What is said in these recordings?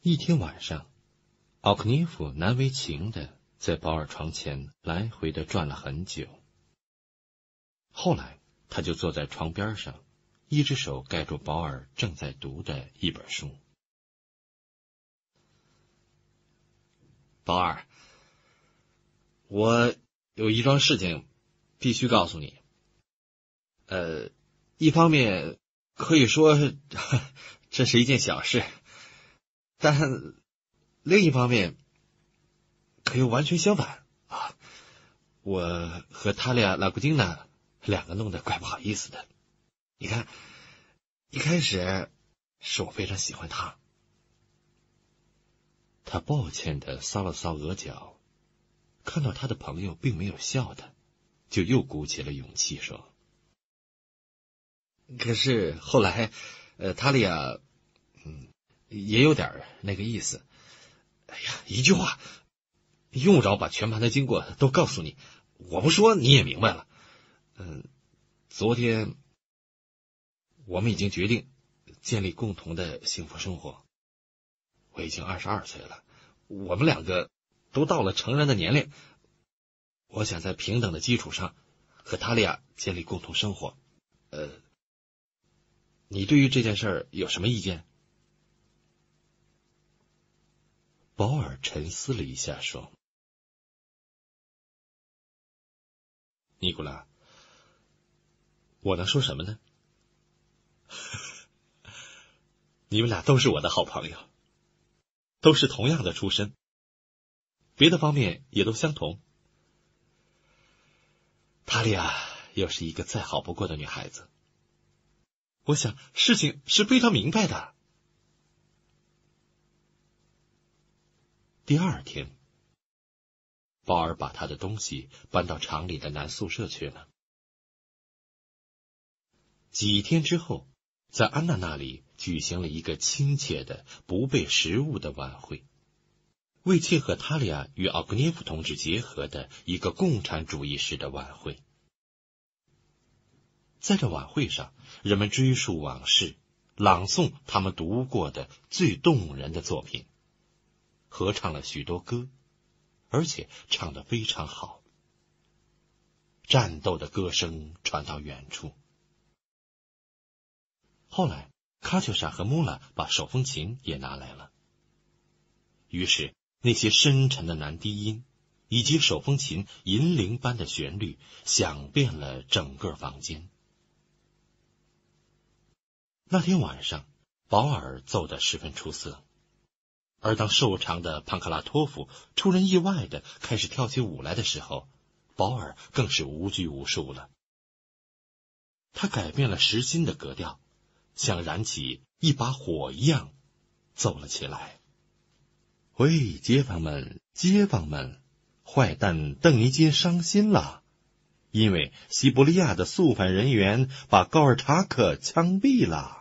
一天晚上，奥克涅夫难为情的在保尔床前来回的转了很久。后来他就坐在床边上，一只手盖住保尔正在读的一本书。保尔，我有一桩事情必须告诉你。一方面可以说这是一件小事，但另一方面可又完全相反啊！我和塔利亚·拉古金娜两个弄得怪不好意思的。你看，一开始是我非常喜欢他。他抱歉地搔了搔额角，看到他的朋友并没有笑他，就又鼓起了勇气说：“可是后来，塔利亚，也有点那个意思。哎呀，一句话，用不着把全盘的经过都告诉你，我不说你也明白了。昨天我们已经决定建立共同的幸福生活。我已经22岁了，我们两个都到了成人的年龄。我想在平等的基础上和塔利亚建立共同生活。你对于这件事有什么意见？”保尔沉思了一下说：“尼古拉，我能说什么呢？你们俩都是我的好朋友，都是同样的出身，别的方面也都相同。塔利亚又是一个再好不过的女孩子，我想事情是非常明白的。”第二天，保尔把他的东西搬到厂里的男宿舍去了。几天之后，在安娜那里举行了一个亲切的不备食物的晚会，为切合塔利亚与奥格涅夫同志结合的一个共产主义式的晚会。在这晚会上，人们追溯往事，朗诵他们读过的最动人的作品，合唱了许多歌，而且唱得非常好。战斗的歌声传到远处。后来，卡秋莎和穆拉把手风琴也拿来了。于是，那些深沉的男低音以及手风琴银铃般的旋律响遍了整个房间。那天晚上，保尔奏得十分出色，而当瘦长的庞克拉托夫出人意外的开始跳起舞来的时候，保尔更是无拘无束了。他改变了实心的格调，像燃起一把火一样奏了起来。喂，街坊们，街坊们，坏蛋邓尼街伤心了，因为西伯利亚的肃反人员把高尔察克枪毙了。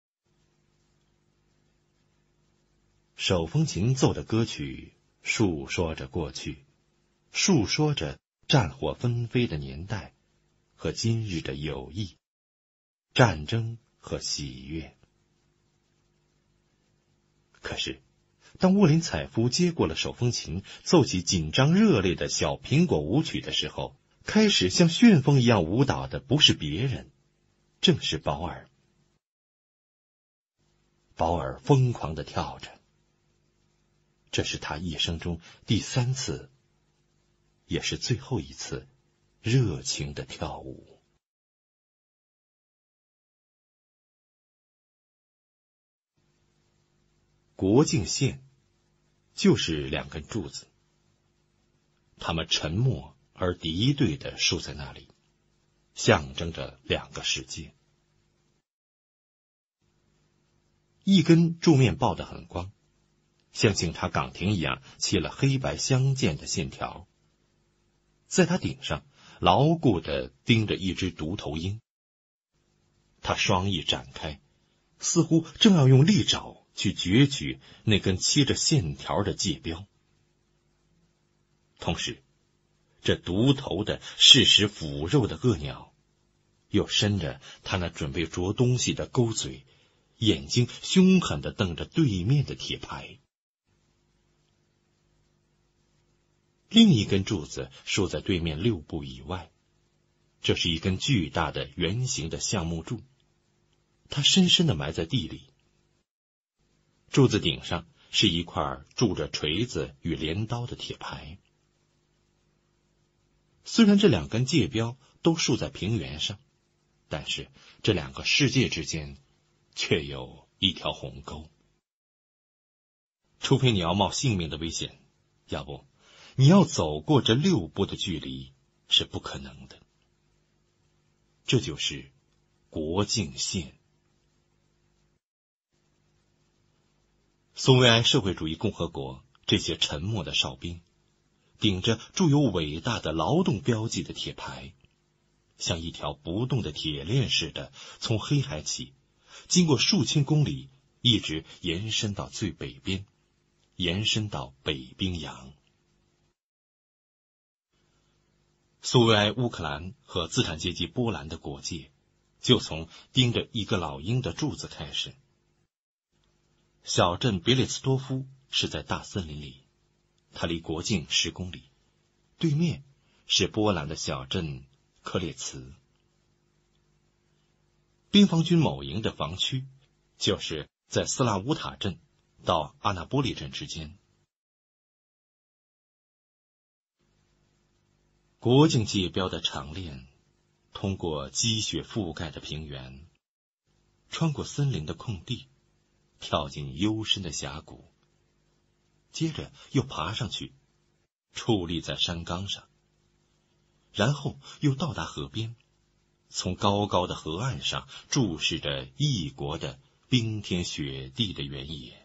手风琴奏的歌曲述说着过去，述说着战火纷飞的年代和今日的友谊、战争和喜悦。可是，当沃林采夫接过了手风琴，奏起紧张热烈的小苹果舞曲的时候，开始像旋风一样舞蹈的不是别人，正是保尔。保尔疯狂地跳着，这是他一生中第3次，也是最后一次热情的跳舞。国境线就是2根柱子，它们沉默而敌对地竖在那里，象征着2个世界。一根柱面抱得很光，像警察岗亭一样砌了黑白相间的线条，在它顶上牢固地钉着一只独头鹰。它双翼展开，似乎正要用利爪去攫取那根切着线条的界标。同时，这独头的嗜食腐肉的恶鸟又伸着它那准备啄东西的钩嘴，眼睛凶狠地瞪着对面的铁牌。 另一根柱子竖在对面6步以外，这是一根巨大的圆形的橡木柱，它深深地埋在地里。柱子顶上是一块铸着锤子与镰刀的铁牌。虽然这2根界标都竖在平原上，但是这2个世界之间却有一条鸿沟。除非你要冒性命的危险，要不你要走过这6步的距离是不可能的。这就是国境线。苏维埃社会主义共和国这些沉默的哨兵，顶着铸有伟大的劳动标记的铁牌，像一条不动的铁链似的，从黑海起，经过数千公里，一直延伸到最北边，延伸到北冰洋。苏维埃乌克兰和资产阶级波兰的国界，就从盯着一个老鹰的柱子开始。小镇别列茨多夫是在大森林里，它离国境10公里，对面是波兰的小镇科列茨。边防军某营的防区就是在斯拉乌塔镇到阿纳波利镇之间。国境界标的长链通过积雪覆盖的平原，穿过森林的空地，跳进幽深的峡谷，接着又爬上去，矗立在山岗上，然后又到达河边，从高高的河岸上注视着异国的冰天雪地的原野。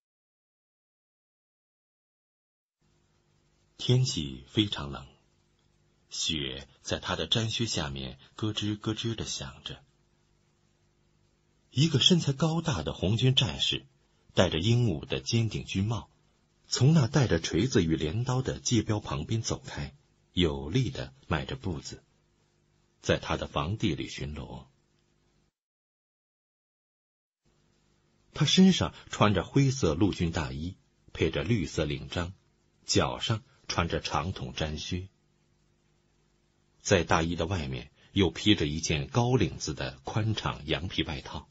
天气非常冷，雪在他的毡靴下面咯吱咯吱地响着。一个身材高大的红军战士，戴着鹦鹉的尖顶军帽，从那带着锤子与镰刀的界标旁边走开，有力地迈着步子，在他的房地里巡逻。他身上穿着灰色陆军大衣，配着绿色领章，脚上穿着长筒毡靴，在大衣的外面又披着一件高领子的宽敞羊皮外套。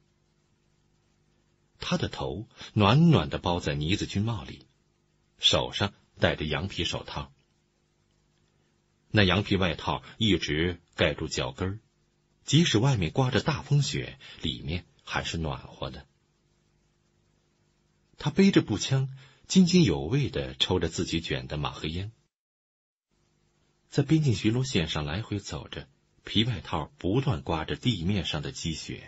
他的头暖暖地包在呢子军帽里，手上戴着羊皮手套。那羊皮外套一直盖住脚跟，即使外面刮着大风雪，里面还是暖和的。他背着步枪，津津有味地抽着自己卷的马赫烟，在边境巡逻线上来回走着，皮外套不断刮着地面上的积雪。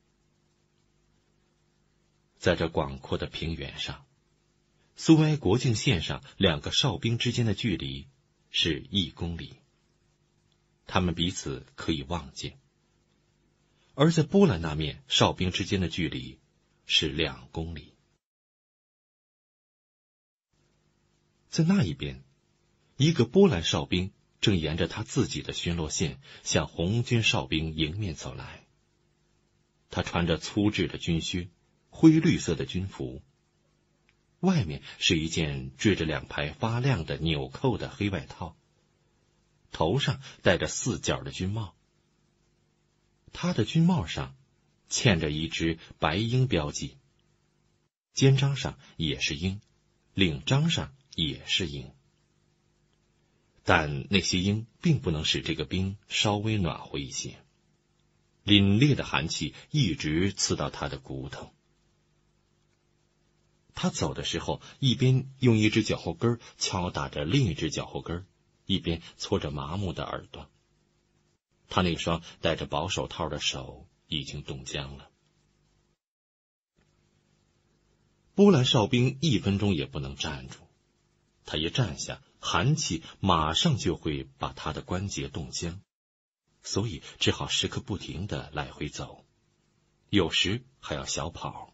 在这广阔的平原上，苏维埃国境线上2个哨兵之间的距离是1公里，他们彼此可以望见；而在波兰那面，哨兵之间的距离是2公里。在那一边，一个波兰哨兵正沿着他自己的巡逻线向红军哨兵迎面走来。他穿着粗制的军靴，灰绿色的军服，外面是一件缀着2排发亮的纽扣的黑外套，头上戴着4角的军帽。他的军帽上嵌着一只白鹰标记，肩章上也是鹰，领章上也是鹰。但那些鹰并不能使这个兵稍微暖和一些，凛冽的寒气一直刺到他的骨头。他走的时候，一边用一只脚后跟敲打着另一只脚后跟，一边搓着麻木的耳朵。他那双戴着薄手套的手已经冻僵了。波兰哨兵1分钟也不能站住，他一站下，寒气马上就会把他的关节冻僵，所以只好时刻不停地来回走，有时还要小跑。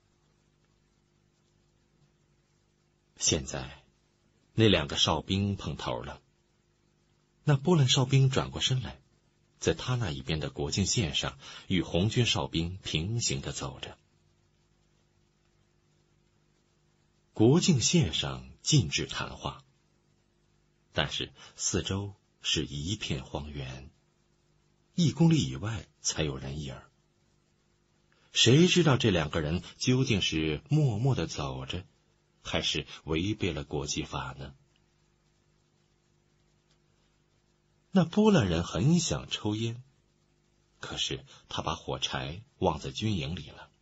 现在那2个哨兵碰头了，那波兰哨兵转过身来，在他那一边的国境线上与红军哨兵平行地走着。国境线上禁止谈话， 但是四周是一片荒原，1公里以外才有人影。谁知道这2个人究竟是默默地走着，还是违背了国际法呢？那波兰人很想抽烟，可是他把火柴忘在军营里了。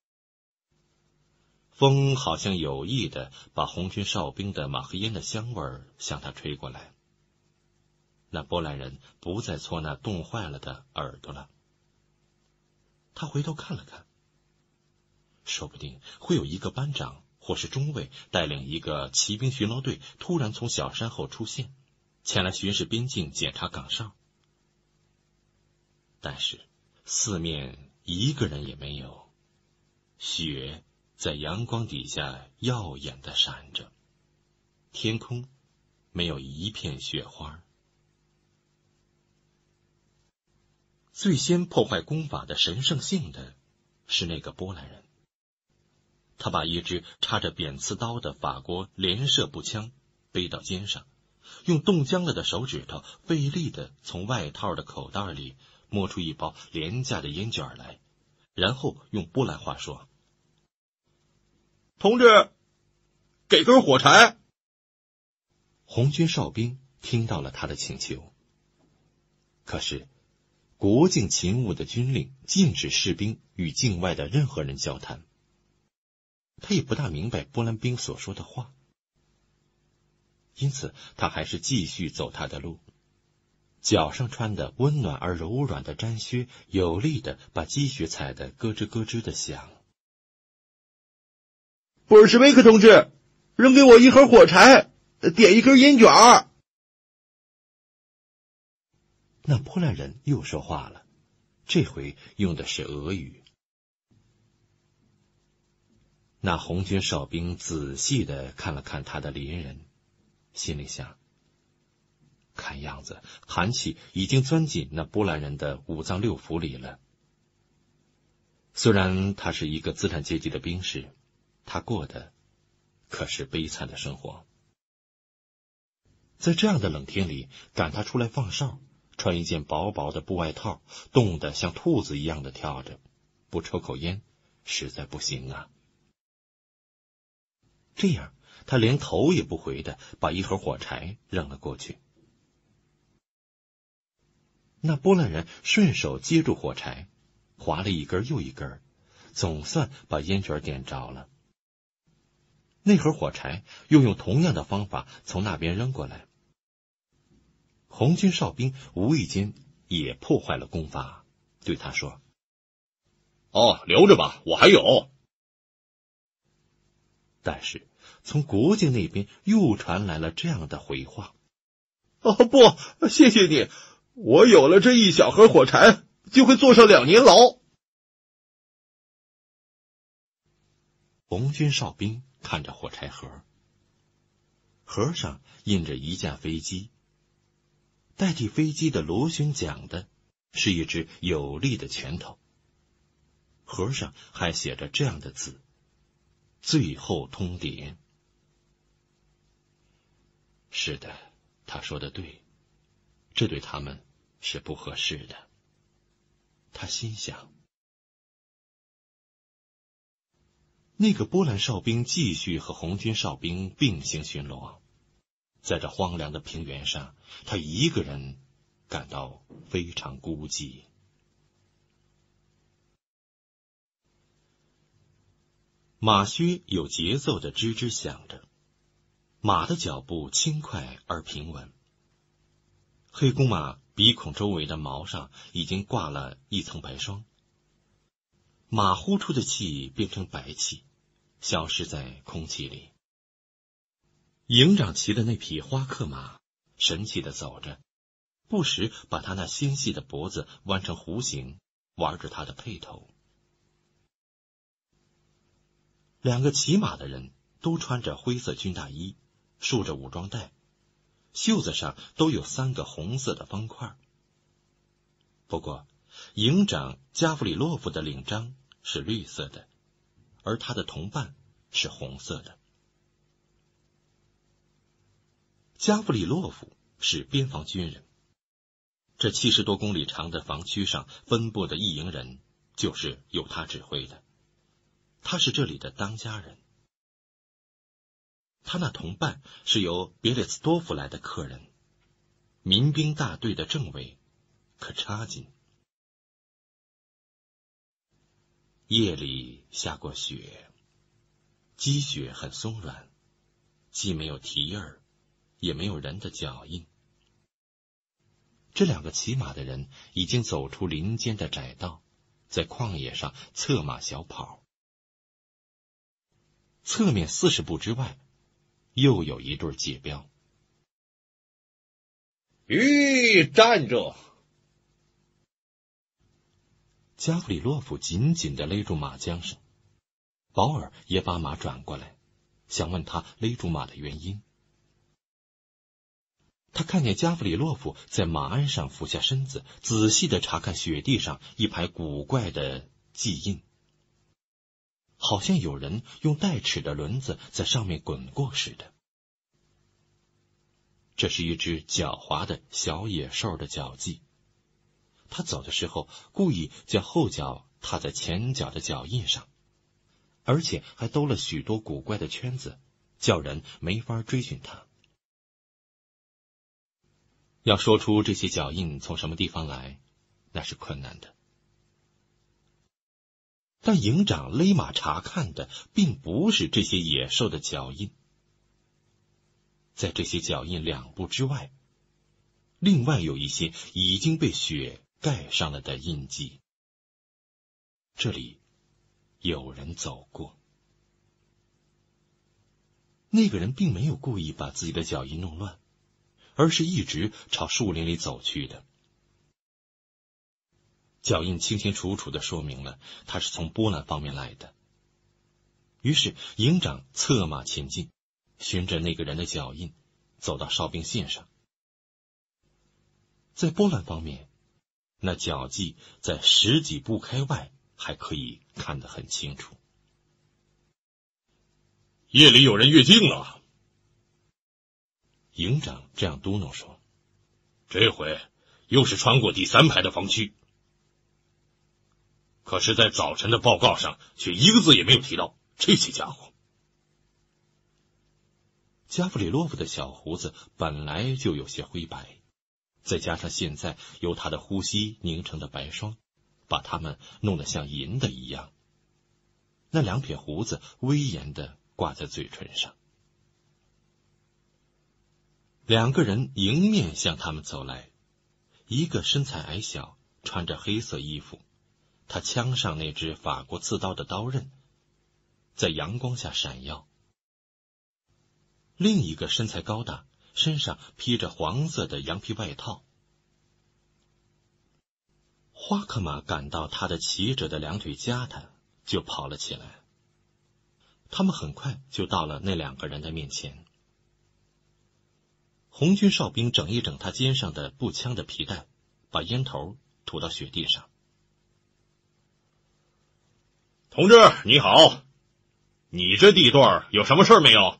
风好像有意地把红军哨兵的马克烟的香味向他吹过来。那波兰人不再搓那冻坏了的耳朵了。他回头看了看，说不定会有一个班长或是中尉带领一个骑兵巡逻队突然从小山后出现，前来巡视边境，检查岗哨。但是四面一个人也没有，雪在阳光底下耀眼地闪着，天空没有一片雪花。最先破坏弓法的神圣性的是那个波兰人，他把一支插着扁刺刀的法国连射步枪背到肩上，用冻僵了的手指头费力地从外套的口袋里摸出一包廉价的烟卷来，然后用波兰话说：“ 同志，给根火柴。” 红军哨兵听到了他的请求，可是国境勤务的军令禁止士兵与境外的任何人交谈。他也不大明白波兰兵所说的话，因此他还是继续走他的路。脚上穿的温暖而柔软的毡靴有力地把积雪踩得咯吱咯吱地响。 布尔什维克同志，扔给我一盒火柴，点一根烟卷儿。 那波兰人又说话了，这回用的是俄语。那红军哨兵仔细地看了看他的邻人，心里想，看样子寒气已经钻进那波兰人的五脏六腑里了。虽然他是一个资产阶级的兵士，他过的可是悲惨的生活。在这样的冷天里赶他出来放哨，穿一件薄薄的布外套，冻得像兔子一样的跳着，不抽口烟实在不行啊。这样他连头也不回的把一盒火柴扔了过去。那波兰人顺手接住火柴，划了一根又一根，总算把烟卷点着了。那盒火柴又用同样的方法从那边扔过来。红军哨兵无意间也破坏了弓法，对他说：“ 哦，留着吧，我还有。” 但是从国境那边又传来了这样的回话：“ 哦，不，谢谢你，我有了这一小盒火柴，就会坐上2年牢。” 红军哨兵看着火柴盒，盒上印着一架飞机，代替飞机的螺旋桨的是一只有力的拳头，盒上还写着这样的字：“最后通牒。”是的，他说的对，这对他们是不合适的。他心想。那个波兰哨兵继续和红军哨兵并行巡逻，在这荒凉的平原上，他一个人感到非常孤寂。马靴有节奏的吱吱响着，马的脚步轻快而平稳。黑公马鼻孔周围的毛上已经挂了一层白霜，马呼出的气变成白气，消失在空气里。营长骑的那匹花克马神气地走着，不时把他那纤细的脖子弯成弧形，玩着他的辔头。2个骑马的人都穿着灰色军大衣，束着武装带，袖子上都有3个红色的方块。不过营长加弗里洛夫的领章是绿色的，而他的同伴是红色的。 加弗里洛夫是边防军人，这70多公里长的防区上分布的一营人就是由他指挥的，他是这里的当家人。他那同伴是由别列斯多夫来的客人，民兵大队的政委可插金。夜里下过雪，积雪很松软，既没有蹄儿，也没有人的脚印。这2个骑马的人已经走出林间的窄道，在旷野上策马小跑。侧面40步之外，又有一对界标。 站着！ 加弗里洛夫紧紧地勒住马缰绳，保尔也把马转过来，想问他勒住马的原因。他看见加弗里洛夫在马鞍上俯下身子，仔细地查看雪地上一排古怪的记印，好像有人用带齿的轮子在上面滚过似的。这是一只狡猾的小野兽的脚迹，他走的时候故意将后脚踏在前脚的脚印上，而且还兜了许多古怪的圈子，叫人没法追寻他。要说出这些脚印从什么地方来，那是困难的。但营长勒马查看的并不是这些野兽的脚印，在这些脚印2步之外，另外有一些已经被雪盖上了的印记。这里有人走过。那个人并没有故意把自己的脚印弄乱，而是一直朝树林里走去的。脚印清清楚楚地说明了他是从波兰方面来的。于是营长策马前进，循着那个人的脚印走到哨兵线上。在波兰方面，那脚迹在10几步开外还可以看得很清楚。 夜里有人越境了， 营长这样嘟囔说。 这回又是穿过第3排的防区，可是在早晨的报告上却一个字也没有提到这些家伙。 加弗里洛夫的小胡子本来就有些灰白，再加上现在由他的呼吸凝成的白霜，把它们弄得像银的一样。那2撇胡子威严地挂在嘴唇上。2个人迎面向他们走来，一个身材矮小，穿着黑色衣服，他枪上那只法国刺刀的刀刃在阳光下闪耀。另一个身材高大，身上披着黄色的羊皮外套。花克马赶到他的骑着的2腿夹他，就跑了起来。他们很快就到了那2个人的面前。红军哨兵整一整他肩上的步枪的皮带，把烟头吐到雪地上。 同志你好，你这地段有什么事没有？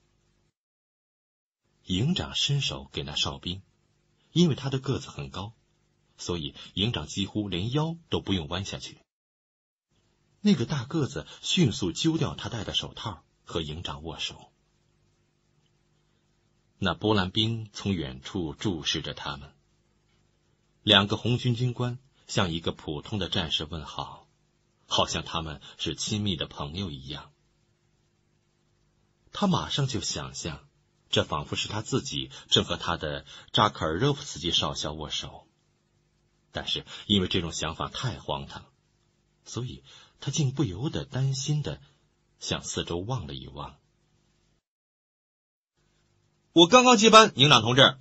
营长伸手给那哨兵，因为他的个子很高，所以营长几乎连腰都不用弯下去。那个大个子迅速揪掉他戴的手套，和营长握手。那波兰兵从远处注视着他们。2个红军军官向一个普通的战士问好，好像他们是亲密的朋友一样。他马上就想象，这仿佛是他自己正和他的扎克尔热夫斯基少校握手。但是因为这种想法太荒唐，所以他竟不由得担心地向四周望了一望。 我刚刚接班，营长同志。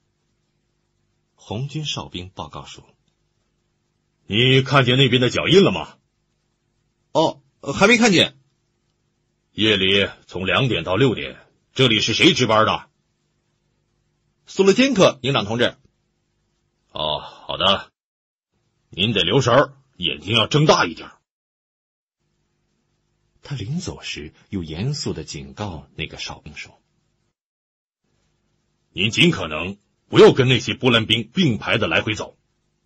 红军哨兵报告说。 你看见那边的脚印了吗？ 还没看见。 夜里从2点到6点，这里是谁值班的？ 苏勒金科，营长同志。 好的，您得留神，眼睛要睁大一点。 他临走时又严肃地警告那个哨兵说。 您尽可能不要跟那些波兰兵并排的来回走。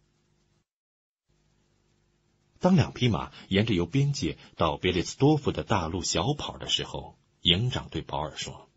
当两匹马沿着由边界到别列斯多夫的大路小跑的时候，营长对保尔说：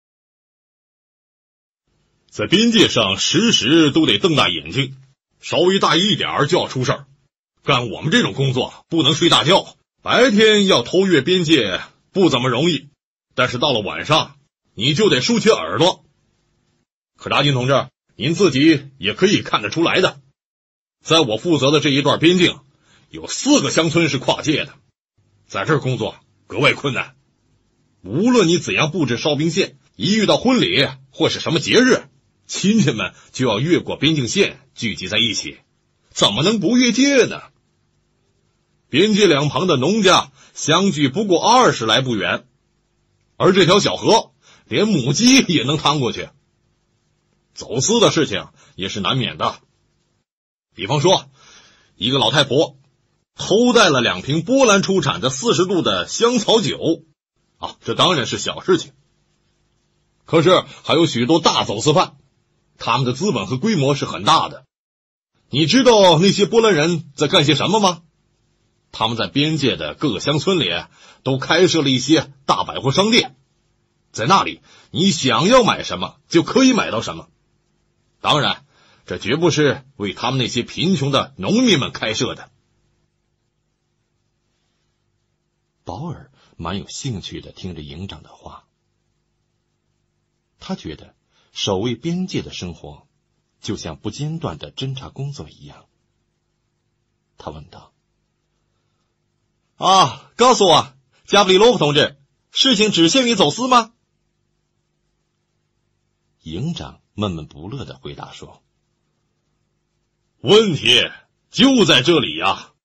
在边界上时时都得瞪大眼睛，稍微大意一点就要出事儿。干我们这种工作不能睡大觉，白天要偷越边界不怎么容易，但是到了晚上你就得竖起耳朵。可扎金同志，您自己也可以看得出来的，在我负责的这一段边境有4个乡村是跨界的，在这儿工作格外困难。无论你怎样布置哨兵线，一遇到婚礼或是什么节日，亲戚们就要越过边境线聚集在一起，怎么能不越界呢？边界两旁的农家相距不过20来步远，而这条小河连母鸡也能趟过去。走私的事情也是难免的，比方说一个老太婆偷带了2瓶波兰出产的40度的香草酒这当然是小事情。可是还有许多大走私犯，他们的资本和规模是很大的。你知道那些波兰人在干些什么吗？他们在边界的各个乡村里都开设了一些大百货商店，在那里你想要买什么就可以买到什么。当然，这绝不是为他们那些贫穷的农民们开设的。 保尔蛮有兴趣地听着营长的话，他觉得守卫边界的生活就像不间断的侦察工作一样。他问道： 告诉我，加布里洛夫同志，事情只限于走私吗？ 营长闷闷不乐地回答说： 问题就在这里呀。